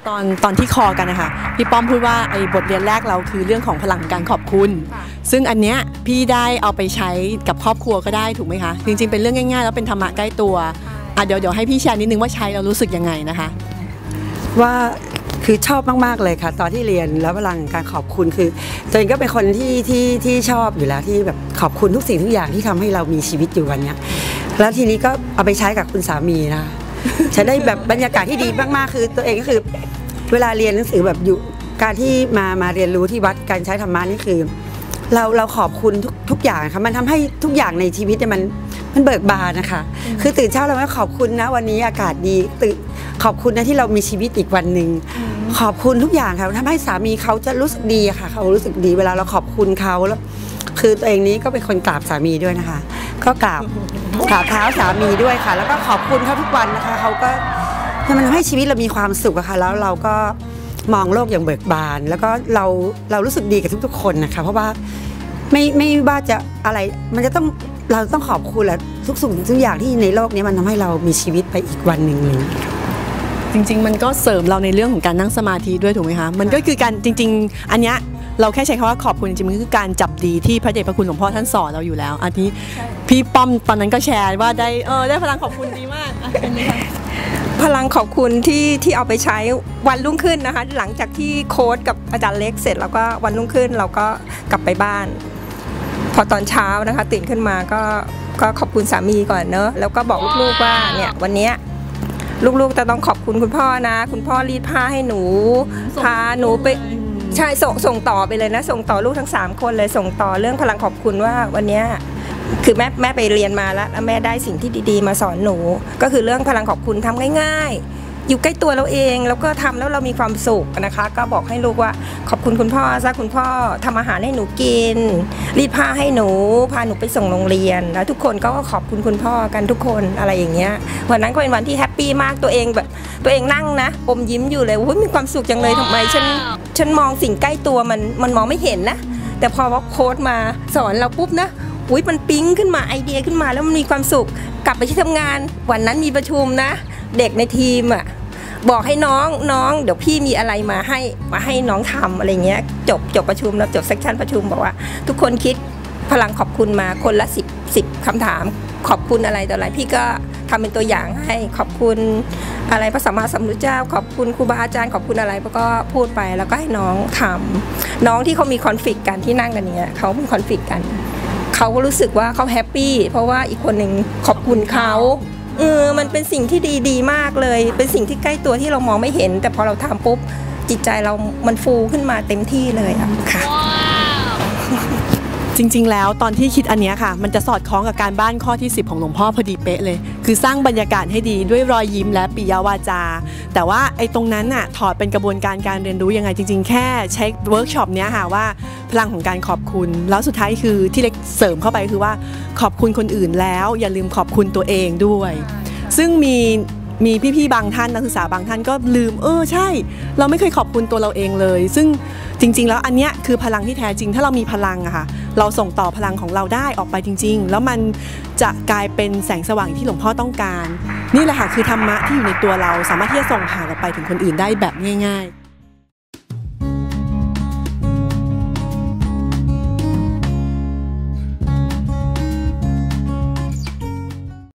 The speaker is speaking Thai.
ตอนที่คอกันนะคะพี่ป้อมพูดว่าไอ้บทเรียนแรกเราคือเรื่องของพลังการขอบคุณซึ่งอันเนี้ยพี่ได้เอาไปใช้กับครอบครัวก็ได้ถูกไหมคะจริงๆเป็นเรื่องง่ายๆแล้วเป็นธรรมะใกล้ตัวเดี๋ยวให้พี่แชร์นิดนึงว่าใช้เรารู้สึกยังไงนะคะว่าคือชอบมากๆเลยค่ะตอนที่เรียนแล้วพลังการขอบคุณคือตัวเองก็เป็นคนที่ชอบอยู่แล้วที่แบบขอบคุณทุกสิ่งทุกอย่างที่ทำให้เรามีชีวิตอยู่วันนี้แล้วทีนี้ก็เอาไปใช้กับคุณสามีนะคะจะได้แบบบรรยากาศที่ดีมากๆคือตัวเองก็คือเวลาเรียนหนังสือแบบอยู่การที่มาเรียนรู้ที่วัดการใช้ธรรมะนี่คือเราขอบคุณทุกอย่างค่ะมันทำให้ทุกอย่างในชีวิตเนี่ยมันเบิกบานนะคะคือตื่นเช้าเราก็ขอบคุณนะวันนี้อากาศดีขอบคุณนะที่เรามีชีวิตอีกวันหนึ่งขอบคุณทุกอย่างค่ะทำให้สามีเขาจะรู้สึกดีค่ะเขารู้สึกดีเวลาเราขอบคุณเขาแล้วคือตัวเองนี้ก็เป็นคนกราบสามีด้วยนะคะก็กราบเท้าสามีด้วยค่ะแล้วก็ขอบคุณเขาทุกวันนะคะเขาก็มันให้ชีวิตเรามีความสุขอะค่ะแล้วเราก็มองโลกอย่างเบิกบานแล้วก็เรารู้สึกดีกับทุกๆคนนะคะเพราะว่าไม่ว่าจะอะไรมันจะต้องเราต้องขอบคุณแหละทุกสิ่งทุกอย่างที่ในโลกนี้มันทำให้เรามีชีวิตไปอีกวันหนึ่งเลยจริงๆมันก็เสริมเราในเรื่องของการนั่งสมาธิด้วยถูกไหมคะมันก็คือการจริงๆอันเนี้ยเราแค่ใช้คำว่าขอบคุณจริงๆมันคือการจับดีที่พระเดชพระคุณหลวงพ่อท่านสอนเราอยู่แล้วอันนี้พี่ป้อมตอนนั้นก็แชร์ว่าได้พลังขอบคุณดีมากพลังขอบคุณที่เอาไปใช้วันรุ่งขึ้นนะคะหลังจากที่โค้ดกับอาจารย์เล็กเสร็จแล้วก็วันรุ่งขึ้นเราก็กลับไปบ้านพอตอนเช้านะคะตื่นขึ้นมาก็ขอบคุณสามีก่อนเนอะแล้วก็บอกลูกๆว่าเนี่ยวันนี้ลูกๆจะต้องขอบคุณคุณพ่อนะคุณพ่อรีดผ้าให้หนูพาหนูไปใช่ส่งต่อไปเลยนะส่งต่อลูกทั้ง3คนเลยส่งต่อเรื่องพลังขอบคุณว่าวันนี้คือแม่ไปเรียนมาแล้วแม่ได้สิ่งที่ดีๆมาสอนหนูก็คือเรื่องพลังขอบคุณทำง่ายๆอยู่ใกล้ตัวเราเองแล้วก็ทำแล้วเรามีความสุขนะคะก็บอกให้ลูกว่าขอบคุณคุณพ่อซะคุณพ่อทำอาหารให้หนูกินรีดผ้าให้หนูพาหนูไปส่งโรงเรียนแล้วทุกคนก็ขอบคุณคุณพ่อกันทุกคนอะไรอย่างเงี้ยวันนั้นก็เป็นวันที่แฮปปี้มากตัวเองนั่งนะอมยิ้มอยู่เลยมีความสุขจังเลยทำไมฉันมองสิ่งใกล้ตัวมันมองไม่เห็นนะแต่พอว่าโค้ดมาสอนเราปุ๊บนะมันปิ๊งขึ้นมาไอเดียขึ้นมาแล้วมันมีความสุขกลับไปที่ทำงานวันนั้นมีประชุมนะเด็กในทีมอ่ะบอกให้น้องเดี๋ยวพี่มีอะไรมาให้น้องทำอะไรเงี้ยจบประชุมแล้วจบเซสชันประชุมบอกว่าทุกคนคิดพลังขอบคุณมาคนละ10คำถามขอบคุณอะไรต่ออะไรพี่ก็ทำเป็นตัวอย่างให้ขอบคุณอะไรพระสัมมาสัมพุทธเจ้าขอบคุณครูบาอาจารย์ขอบคุณอะไรก็พูดไปแล้วก็ให้น้องทำน้องที่เขามีคอนฟ lict กันที่นั่งกันเนี้ยเขามีคอนฟ lict กันเขาก็รู้สึกว่าเขาแฮปปี้เพราะว่าอีกคนหนึ่งขอบคุณเขามันเป็นสิ่งที่ดีมากเลยเป็นสิ่งที่ใกล้ตัวที่เรามองไม่เห็นแต่พอเราทำปุ๊บจิตใจเรามันฟูขึ้นมาเต็มที่เลยค่ะจริงๆแล้วตอนที่คิดอันนี้ค่ะมันจะสอดคล้องกับการบ้านข้อที่10ของหลวงพ่อพอดีเป๊ะเลยคือสร้างบรรยากาศให้ดีด้วยรอยยิ้มและปิยวาจาแต่ว่าไอ้ตรงนั้นน่ะถอดเป็นกระบวนการเรียนรู้ยังไงจริงๆแค่ใช้เวิร์กช็อปเนี้ยค่ะว่าพลังของการขอบคุณแล้วสุดท้ายคือที่เล็กเสริมเข้าไปคือว่าขอบคุณคนอื่นแล้วอย่าลืมขอบคุณตัวเองด้วยซึ่งมีพี่ๆบางท่านนักศึกษาบางท่านก็ลืมใช่เราไม่เคยขอบคุณตัวเราเองเลยซึ่งจริงๆแล้วอันเนี้ยคือพลังที่แท้จริงถ้าเรามีพลังอะค่ะเราส่งต่อพลังของเราได้ออกไปจริงๆแล้วมันจะกลายเป็นแสงสว่างที่หลวงพ่อต้องการนี่แหละค่ะคือธรรมะที่อยู่ในตัวเราสามารถที่จะส่งผ่านออกไปถึงคนอื่นได้แบบง่ายๆ